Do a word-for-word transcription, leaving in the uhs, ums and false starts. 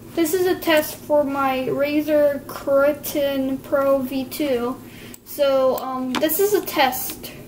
this is a test for my Razer Kraken Pro V two. So um, this is a test